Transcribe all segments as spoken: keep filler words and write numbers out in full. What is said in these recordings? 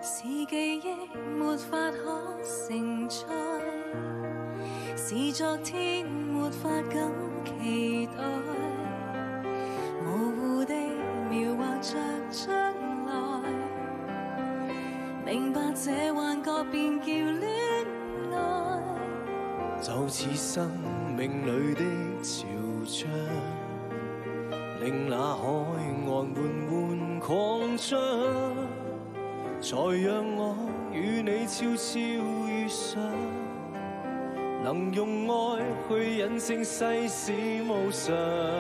是記憶沒法可承載，是昨天沒法敢期待，模糊地描畫着將來，明白這幻覺便叫戀愛， 就似生命裏的潮漲，令那海岸緩緩擴張，才讓我與你悄悄遇上，能用愛去引證世事無常。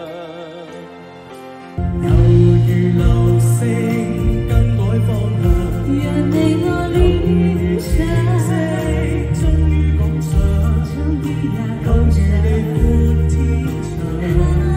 猶如流星更改方向， 讓你我戀上， 終於趕上， 終於也勾住你闊天長。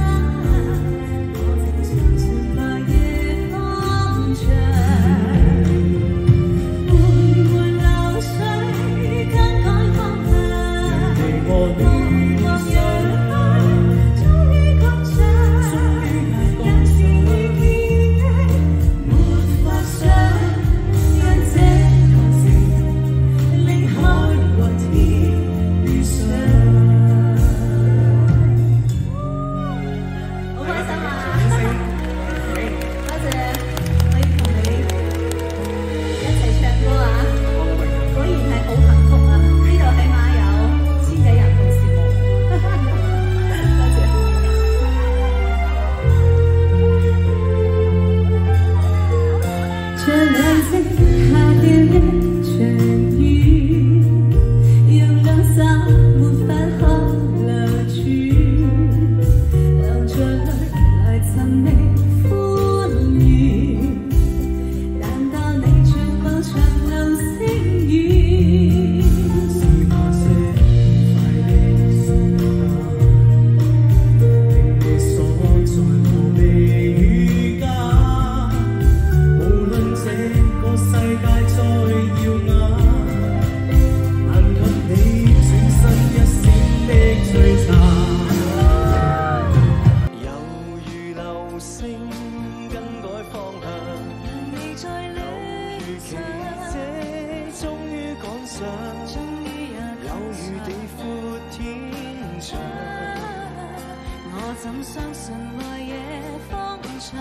怎相信來夜方長？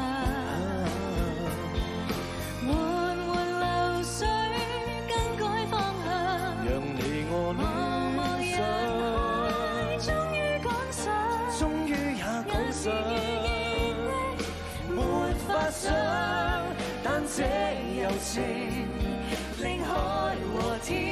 緩緩流水，更改方向， 讓你我茫茫人海，終於趕上， 終於也趕上，沒法想，但這柔情令海和天。